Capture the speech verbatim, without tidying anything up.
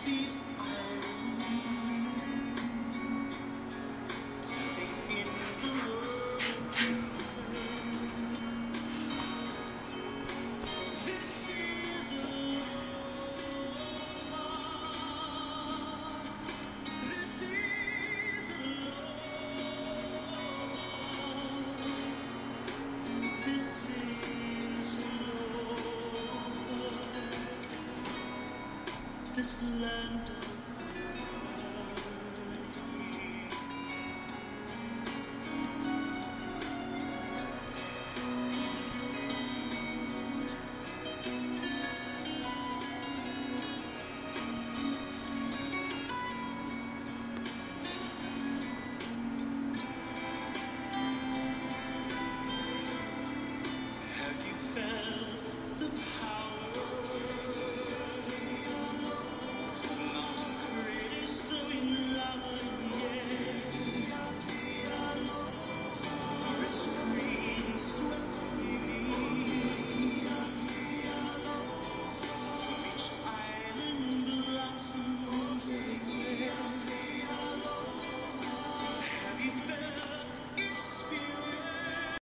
these islands, nothing in the world compares. This is love. This is love. This is love. This land of